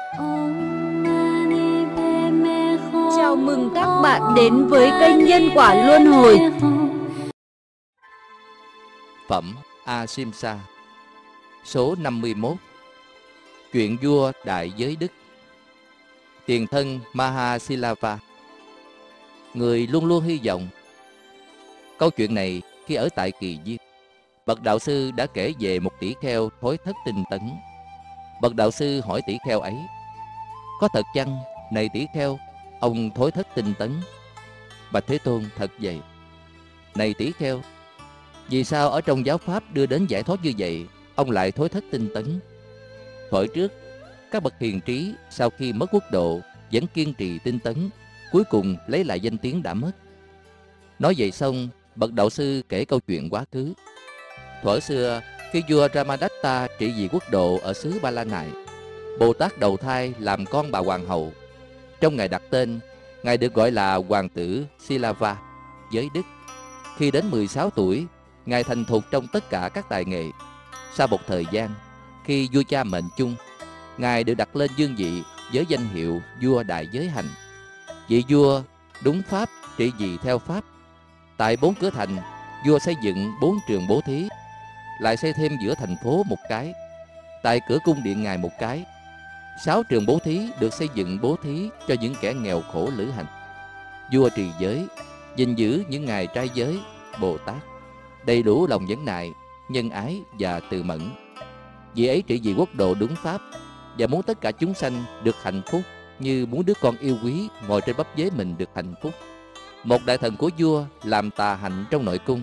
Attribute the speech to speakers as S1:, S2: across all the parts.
S1: Chào mừng các bạn đến với kênh Nhân Quả Luân Hồi.
S2: Phẩm Asimsa, số 51. Chuyện vua đại giới đức. Tiền thân Mahasilava. Người luôn luôn hy vọng. Câu chuyện này khi ở tại Kỳ Viên, bậc đạo sư đã kể về một tỷ kheo thối thất tinh tấn. Bậc đạo sư hỏi tỷ kheo ấy: có thật chăng, này tỷ kheo, ông thối thất tinh tấn? Bạch Thế Tôn: thật vậy. Này tỷ kheo, vì sao ở trong giáo pháp đưa đến giải thoát như vậy, ông lại thối thất tinh tấn? Thuở trước, các bậc hiền trí sau khi mất quốc độ vẫn kiên trì tinh tấn, cuối cùng lấy lại danh tiếng đã mất. Nói vậy xong, bậc đạo sư kể câu chuyện quá khứ. Thuở xưa, khi vua Ramadatta trị vì quốc độ ở xứ Ba La Nại, Bồ Tát đầu thai làm con bà hoàng hậu. Trong ngày đặt tên, ngài được gọi là hoàng tử Silava, giới đức. Khi đến 16 tuổi, ngài thành thục trong tất cả các tài nghệ. Sau một thời gian, khi vua cha mệnh chung, ngài được đặt lên vương vị với danh hiệu vua đại giới hành. Vị vua đúng pháp, trị vì theo pháp. Tại 4 cửa thành, vua xây dựng 4 trường bố thí, lại xây thêm giữa thành phố một cái, tại cửa cung điện ngài một cái. 6 trường bố thí được xây dựng bố thí cho những kẻ nghèo khổ lữ hành. Vua trì giới, gìn giữ những ngài trai giới, Bồ Tát, đầy đủ lòng nhẫn nại, nhân ái và từ mẫn. Vì ấy trị vì quốc độ đúng pháp và muốn tất cả chúng sanh được hạnh phúc, như muốn đứa con yêu quý ngồi trên bắp dế mình được hạnh phúc. Một đại thần của vua làm tà hạnh trong nội cung,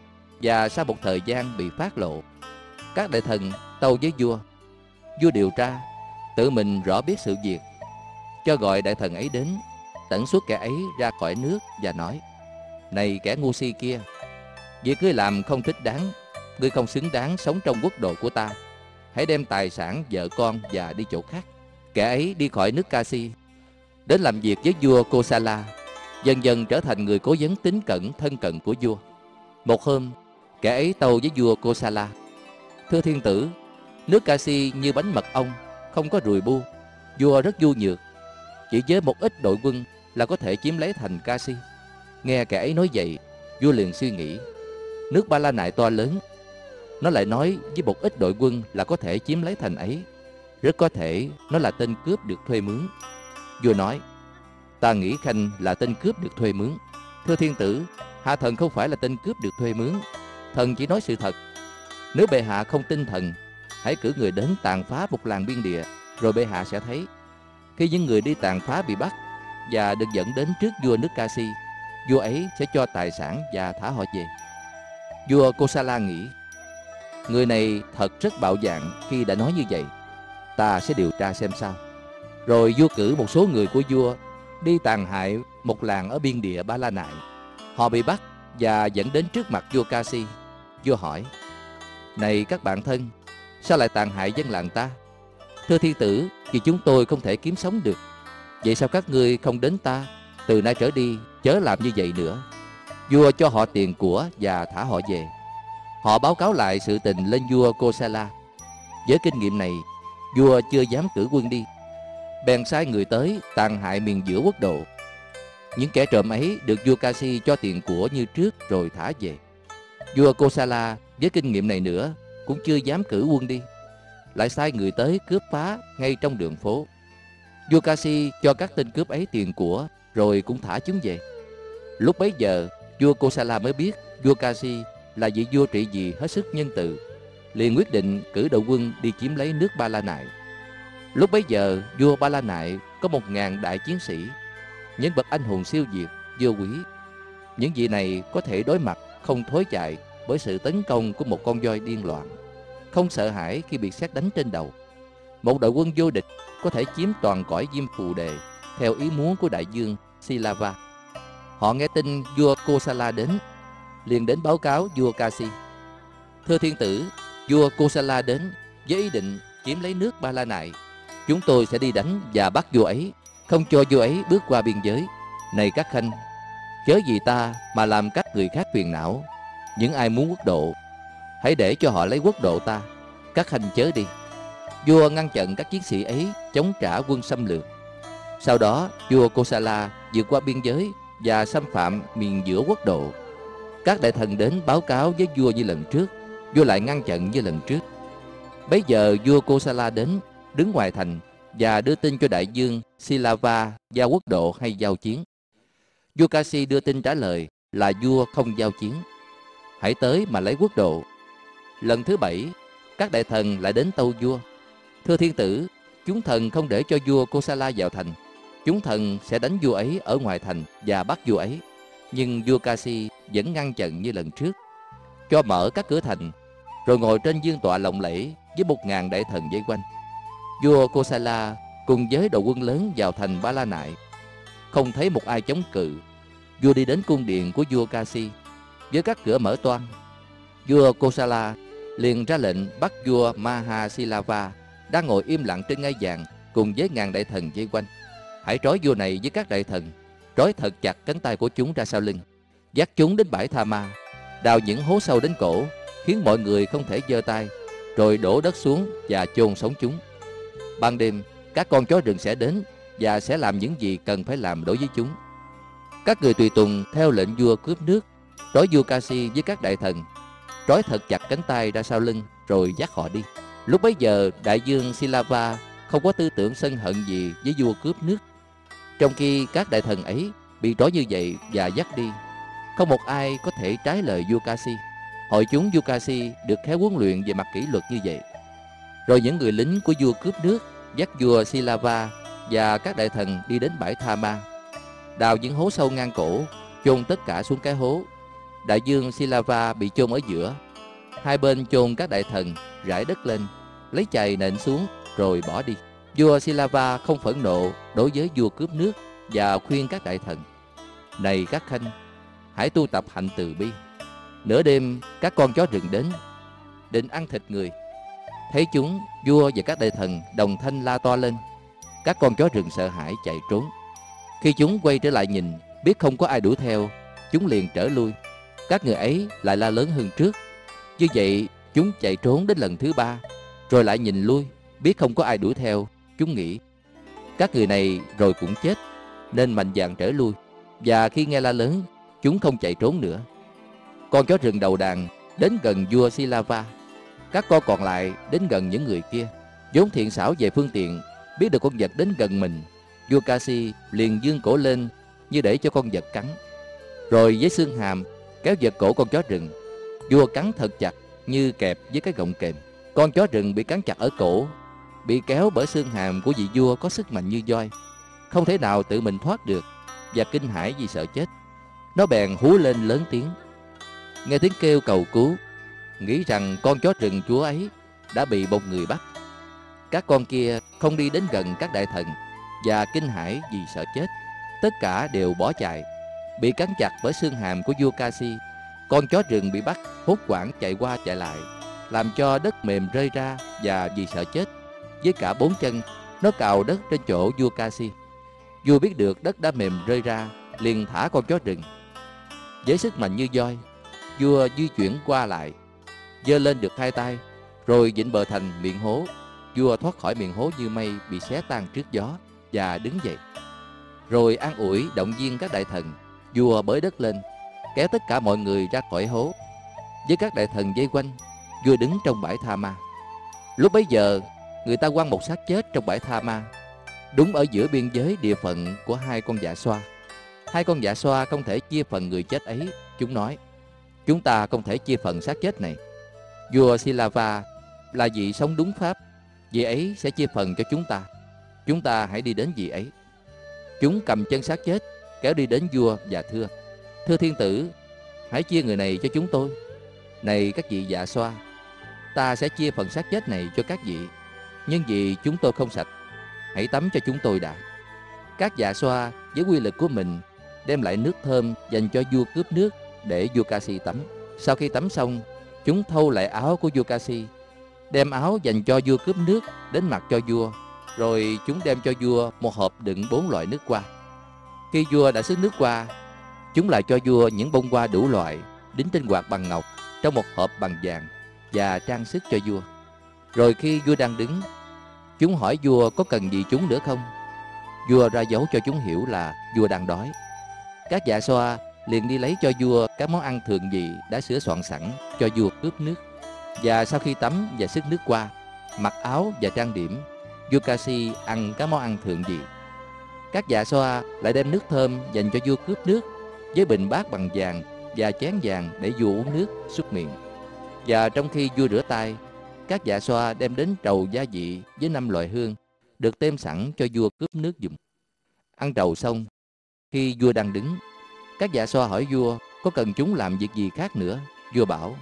S2: và sau một thời gian bị phát lộ. Các đại thần tâu với vua. Vua điều tra, tự mình rõ biết sự việc, cho gọi đại thần ấy đến, tẩn xuất kẻ ấy ra khỏi nước và nói: này kẻ ngu si kia, việc ngươi làm không thích đáng, ngươi không xứng đáng sống trong quốc độ của ta. Hãy đem tài sản, vợ con và đi chỗ khác. Kẻ ấy đi khỏi nước Kasi, đến làm việc với vua Kosala, dần dần trở thành người cố vấn tín cẩn thân cận của vua. Một hôm, kẻ ấy tâu với vua Kosala: thưa thiên tử, nước Kasi như bánh mật ong, không có ruồi bu. Vua rất nhu nhược, chỉ với một ít đội quân là có thể chiếm lấy thành Kasi. Nghe kẻ ấy nói vậy, vua liền suy nghĩ, nước Ba La Nại to lớn, nó lại nói với một ít đội quân là có thể chiếm lấy thành ấy, rất có thể nó là tên cướp được thuê mướn. Vua nói: ta nghĩ Khanh là tên cướp được thuê mướn. Thưa thiên tử, hạ thần không phải là tên cướp được thuê mướn, thần chỉ nói sự thật. Nếu bệ hạ không tin thần, hãy cử người đến tàn phá một làng biên địa, rồi bệ hạ sẽ thấy. Khi những người đi tàn phá bị bắt và được dẫn đến trước vua nước Kasi, vua ấy sẽ cho tài sản và thả họ về. Vua Kosala nghĩ, người này thật rất bạo dạn khi đã nói như vậy, ta sẽ điều tra xem sao. Rồi vua cử một số người của vua đi tàn hại một làng ở biên địa Ba La Nại. Họ bị bắt và dẫn đến trước mặt vua Kasi. Vua hỏi: này các bạn thân, sao lại tàn hại dân làng ta? Thưa thiên tử, vì chúng tôi không thể kiếm sống được. Vậy sao các ngươi không đến ta? Từ nay trở đi chớ làm như vậy nữa. Vua cho họ tiền của và thả họ về. Họ báo cáo lại sự tình lên vua Kosala. Với kinh nghiệm này, vua chưa dám cử quân đi, bèn sai người tới tàn hại miền giữa quốc độ. Những kẻ trộm ấy được vua Kasi cho tiền của như trước rồi thả về. Vua Kosala với kinh nghiệm này nữa cũng chưa dám cử quân đi, lại sai người tới cướp phá ngay trong đường phố. Vua Kasi cho các tên cướp ấy tiền của rồi cũng thả chúng về. Lúc bấy giờ vua Kosala mới biết vua Kasi là vị vua trị vì hết sức nhân từ, liền quyết định cử đội quân đi chiếm lấy nước Ba La Nại. Lúc bấy giờ vua Ba La Nại có 1000 đại chiến sĩ, những bậc anh hùng siêu việt, vua quý. Những vị này có thể đối mặt không thối chạy bởi sự tấn công của một con voi điên loạn, không sợ hãi khi bị sét đánh trên đầu. Một đội quân vô địch có thể chiếm toàn cõi Diêm Phù Đề theo ý muốn của đại vương Silava. Họ nghe tin vua Kosala đến, liền đến báo cáo vua Kasi. Thưa thiên tử, vua Kosala đến với ý định chiếm lấy nước Ba La Nại. Chúng tôi sẽ đi đánh và bắt vua ấy, không cho vua ấy bước qua biên giới. Này các khanh, chớ vì ta mà làm các người khác phiền não. Những ai muốn quốc độ, hãy để cho họ lấy quốc độ ta. Các khanh chớ đi. Vua ngăn chặn các chiến sĩ ấy chống trả quân xâm lược. Sau đó, vua Kosala vượt qua biên giới và xâm phạm miền giữa quốc độ. Các đại thần đến báo cáo với vua như lần trước, vua lại ngăn chặn như lần trước. Bấy giờ vua Kosala đến, đứng ngoài thành và đưa tin cho đại vương Silava giao quốc độ hay giao chiến. Vua Kasi đưa tin trả lời là vua không giao chiến, hãy tới mà lấy quốc độ. Lần thứ 7, các đại thần lại đến tâu vua: thưa thiên tử, chúng thần không để cho vua Kosala vào thành. Chúng thần sẽ đánh vua ấy ở ngoài thành và bắt vua ấy. Nhưng vua Kasi vẫn ngăn chặn như lần trước, cho mở các cửa thành, rồi ngồi trên vương tọa lộng lẫy với 1000 đại thần vây quanh. Vua Kosala cùng với đội quân lớn vào thành Ba La Nại, không thấy một ai chống cự. Vua đi đến cung điện của vua Kasi với các cửa mở toang. Vua Kosala liền ra lệnh bắt vua Mahasilava đang ngồi im lặng trên ngai vàng cùng với ngàn đại thần vây quanh. Hãy trói vua này với các đại thần, trói thật chặt cánh tay của chúng ra sau lưng, dắt chúng đến bãi Tha Ma, đào những hố sâu đến cổ, khiến mọi người không thể giơ tay, rồi đổ đất xuống và chôn sống chúng. Ban đêm, các con chó rừng sẽ đến và sẽ làm những gì cần phải làm đối với chúng. Các người tùy tùng theo lệnh vua cướp nước, trói vua Kasi với các đại thần, trói thật chặt cánh tay ra sau lưng, rồi dắt họ đi. Lúc bấy giờ, đại vương Silava không có tư tưởng sân hận gì với vua cướp nước. Trong khi các đại thần ấy bị trói như vậy và dắt đi, không một ai có thể trái lời vua Kasi. Hội chúng vua Kasi được khéo huấn luyện về mặt kỷ luật như vậy. Rồi những người lính của vua cướp nước dắt vua Silava và các đại thần đi đến bãi Tha Ma, đào những hố sâu ngang cổ, chôn tất cả xuống cái hố. Đại vương Silava bị chôn ở giữa. Hai bên chôn các đại thần, rải đất lên, lấy chày nện xuống rồi bỏ đi. Vua Silava không phẫn nộ đối với vua cướp nước và khuyên các đại thần: này các khanh, hãy tu tập hạnh từ bi. Nửa đêm các con chó rừng đến, định ăn thịt người. Thấy chúng, vua và các đại thần đồng thanh la to lên. Các con chó rừng sợ hãi chạy trốn. Khi chúng quay trở lại nhìn, biết không có ai đuổi theo, chúng liền trở lui. Các người ấy lại la lớn hơn trước. Như vậy chúng chạy trốn đến lần thứ 3, rồi lại nhìn lui, biết không có ai đuổi theo. Chúng nghĩ các người này rồi cũng chết, nên mạnh dạn trở lui. Và khi nghe la lớn, chúng không chạy trốn nữa. Con chó rừng đầu đàn đến gần vua Silava. Các con còn lại đến gần những người kia. Vốn thiện xảo về phương tiện, biết được con vật đến gần mình, vua Kasi liền giương cổ lên như để cho con vật cắn. Rồi với xương hàm kéo giật cổ con chó rừng. Vua cắn thật chặt như kẹp với cái gọng kềm. Con chó rừng bị cắn chặt ở cổ, bị kéo bởi xương hàm của vị vua có sức mạnh như voi, không thể nào tự mình thoát được, và kinh hãi vì sợ chết. Nó bèn hú lên lớn tiếng. Nghe tiếng kêu cầu cứu, nghĩ rằng con chó rừng chúa ấy đã bị một người bắt. Các con kia không đi đến gần các đại thần, và kinh hãi vì sợ chết, tất cả đều bỏ chạy. Bị cắn chặt bởi xương hàm của vua Kasi, con chó rừng bị bắt hốt hoảng chạy qua chạy lại, làm cho đất mềm rơi ra, và vì sợ chết, với cả 4 chân, nó cào đất trên chỗ vua Kasi. Vua biết được đất đã mềm rơi ra, liền thả con chó rừng. Với sức mạnh như voi, vua di chuyển qua lại, giơ lên được 2 tay, rồi vịn bờ thành miệng hố. Vua thoát khỏi miệng hố như mây bị xé tan trước gió, và đứng dậy. Rồi an ủi động viên các đại thần, vua bới đất lên, kéo tất cả mọi người ra khỏi hố. Với các đại thần vây quanh, vua đứng trong bãi Tha Ma. Lúc bấy giờ, người ta quăng một xác chết trong bãi Tha Ma, đúng ở giữa biên giới địa phận của 2 con dạ xoa. 2 con dạ xoa không thể chia phần người chết ấy. Chúng nói: chúng ta không thể chia phần xác chết này. Vua Silava là vị sống đúng pháp, vị ấy sẽ chia phần cho chúng ta. Chúng ta hãy đi đến vị ấy. Chúng cầm chân xác chết, kéo đi đến vua và thưa: thưa thiên tử, hãy chia người này cho chúng tôi. Này các vị dạ xoa, ta sẽ chia phần xác chết này cho các vị, nhưng vì chúng tôi không sạch, hãy tắm cho chúng tôi đã. Các dạ xoa với quy lực của mình đem lại nước thơm dành cho vua cướp nước để vua Kasi tắm. Sau khi tắm xong, chúng thâu lại áo của vua Kasi, đem áo dành cho vua cướp nước đến mặc cho vua. Rồi chúng đem cho vua một hộp đựng 4 loại nước hoa. Khi vua đã xức nước hoa, chúng lại cho vua những bông hoa đủ loại đính trên quạt bằng ngọc trong một hộp bằng vàng và trang sức cho vua. Rồi khi vua đang đứng, Chúng hỏi vua có cần gì chúng nữa không. Vua ra dấu cho chúng hiểu là vua đang đói. Các dạ xoa liền đi lấy cho vua các món ăn thường dị đã sửa soạn sẵn cho vua cướp nước. Và sau khi tắm và xức nước qua, mặc áo và trang điểm, vua Ca-si ăn các món ăn thường dị. Các dạ xoa lại đem nước thơm dành cho vua cướp nước với bình bát bằng vàng và chén vàng để vua uống nước súc miệng. Và trong khi vua rửa tay, các dạ xoa đem đến trầu gia vị với 5 loại hương được tem sẵn cho vua cướp nước dùng. Ăn trầu xong, khi vua đang đứng, các dạ xoa hỏi vua có cần chúng làm việc gì khác nữa. Vua bảo: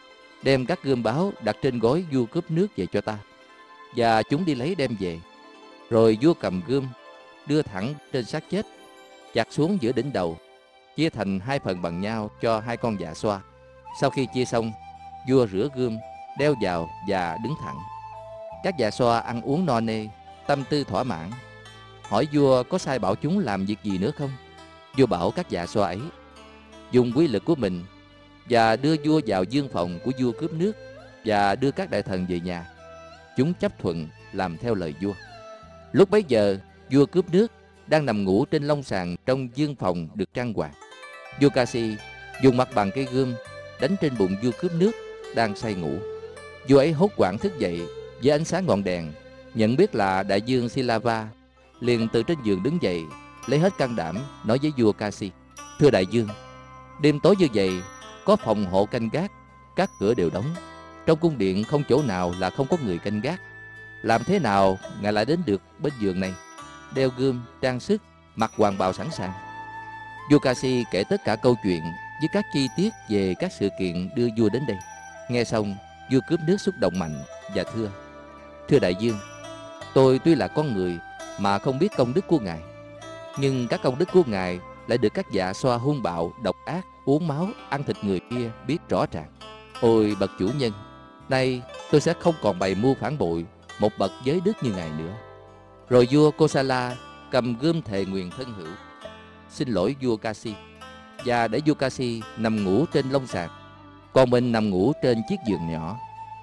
S2: đem các gươm báo đặt trên gối vua cướp nước về cho ta. Và chúng đi lấy đem về. Rồi vua cầm gươm, đưa thẳng trên xác chết, chặt xuống giữa đỉnh đầu, chia thành 2 phần bằng nhau cho 2 con dạ xoa. Sau khi chia xong, vua rửa gươm, đeo vào và đứng thẳng. Các dạ xoa ăn uống no nê, tâm tư thỏa mãn, hỏi vua có sai bảo chúng làm việc gì nữa không. Vua bảo các dạ xoa ấy dùng quý lực của mình và đưa vua vào dương phòng của vua cướp nước và đưa các đại thần về nhà. Chúng chấp thuận làm theo lời vua. Lúc bấy giờ, vua cướp nước đang nằm ngủ trên lông sàn trong dương phòng được trang hoàng. Vua Ca-si dùng mặt bằng cây gươm đánh trên bụng vua cướp nước đang say ngủ. Vua ấy hốt hoảng thức dậy với ánh sáng ngọn đèn, nhận biết là đại dương Silava, liền từ trên giường đứng dậy, lấy hết can đảm nói với vua Ca-si: thưa đại dương, đêm tối như vậy, có phòng hộ canh gác, các cửa đều đóng. Trong cung điện không chỗ nào là không có người canh gác. Làm thế nào ngài lại đến được bên giường này, đeo gươm, trang sức, mặc hoàng bào sẵn sàng? Vua Ca-si kể tất cả câu chuyện với các chi tiết về các sự kiện đưa vua đến đây. Nghe xong, vua cướp nước xúc động mạnh và thưa: thưa đại dương, tôi tuy là con người mà không biết công đức của ngài, nhưng các công đức của ngài lại được các dạ xoa hung bạo, độc ác, uống máu, ăn thịt người kia biết rõ ràng. Ôi bậc chủ nhân, nay tôi sẽ không còn bày mưu phản bội một bậc giới đức như ngài nữa. Rồi vua Kosala cầm gươm thề nguyền thân hữu, xin lỗi vua Ca-si, và để vua Ca-si nằm ngủ trên lông sàn, còn mình nằm ngủ trên chiếc giường nhỏ.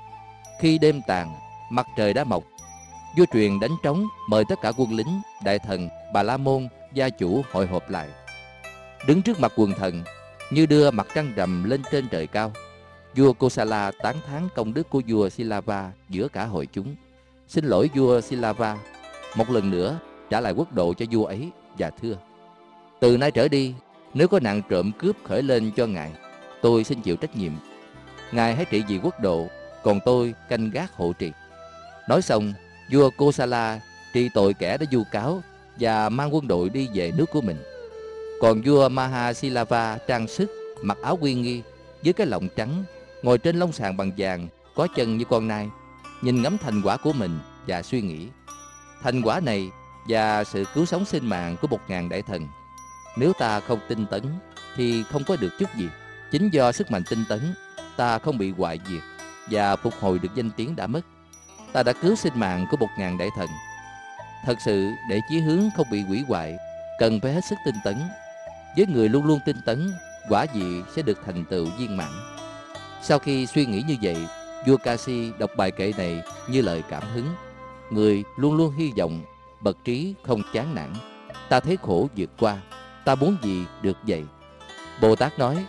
S2: Khi đêm tàn, mặt trời đã mọc, vua truyền đánh trống mời tất cả quân lính, đại thần, bà la môn, gia chủ hội họp lại. Đứng trước mặt quần thần, như đưa mặt trăng rằm lên trên trời cao, vua Kosala tán thán công đức của vua Silava giữa cả hội chúng, xin lỗi vua Silava, một lần nữa trả lại quốc độ cho vua ấy, và thưa: từ nay trở đi, nếu có nạn trộm cướp khởi lên cho ngài, tôi xin chịu trách nhiệm. Ngài hãy trị vì quốc độ, còn tôi canh gác hộ trì. Nói xong, vua Kosala trị tội kẻ đã vu cáo và mang quân đội đi về nước của mình. Còn vua Mahasilava trang sức, mặc áo uy nghi với cái lọng trắng, ngồi trên lông sàn bằng vàng, có chân như con nai, nhìn ngắm thành quả của mình và suy nghĩ: thành quả này và sự cứu sống sinh mạng của 1000 đại thần, nếu ta không tinh tấn thì không có được chút gì. Chính do sức mạnh tinh tấn, ta không bị hoại diệt và phục hồi được danh tiếng đã mất. Ta đã cứu sinh mạng của 1000 đại thần. Thật sự, để chí hướng không bị hủy hoại, cần phải hết sức tinh tấn. Với người luôn luôn tinh tấn, quả vị sẽ được thành tựu viên mãn. Sau khi suy nghĩ như vậy, vua Ca-si đọc bài kệ này như lời cảm hứng. Người luôn luôn hy vọng, bậc trí không chán nản. Ta thấy khổ vượt qua, ta muốn gì được vậy. Bồ Tát nói: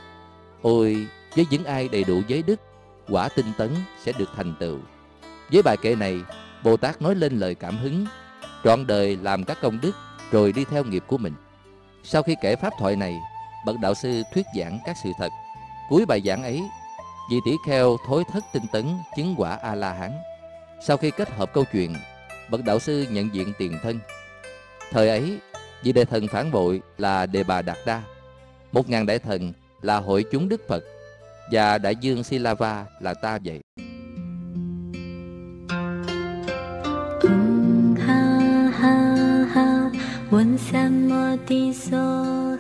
S2: ôi, với những ai đầy đủ giới đức, quả tinh tấn sẽ được thành tựu. Với bài kệ này, Bồ Tát nói lên lời cảm hứng, trọn đời làm các công đức rồi đi theo nghiệp của mình. Sau khi kể pháp thoại này, bậc đạo sư thuyết giảng các sự thật. Cuối bài giảng ấy, vị tỷ kheo thối thất tinh tấn chứng quả A-la-hán. Sau khi kết hợp câu chuyện, bậc đạo sư nhận diện tiền thân. Thời ấy, vị đại thần phản bội là Đề Bà Đạt Đa, 1000 đại thần là hội chúng Đức Phật, và đại dương Silava là ta vậy.
S3: Ha ha ha, 闻三摩地所